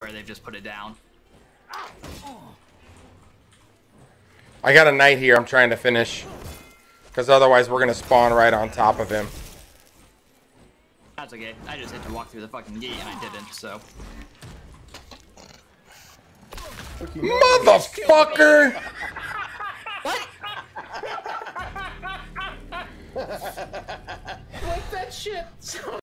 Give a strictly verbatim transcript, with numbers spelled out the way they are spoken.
where they've just put it down. I got a knight here I'm trying to finish. Because otherwise we're going to spawn right on top of him. That's okay. I just had to walk through the fucking gate and I didn't, so. Motherfucker!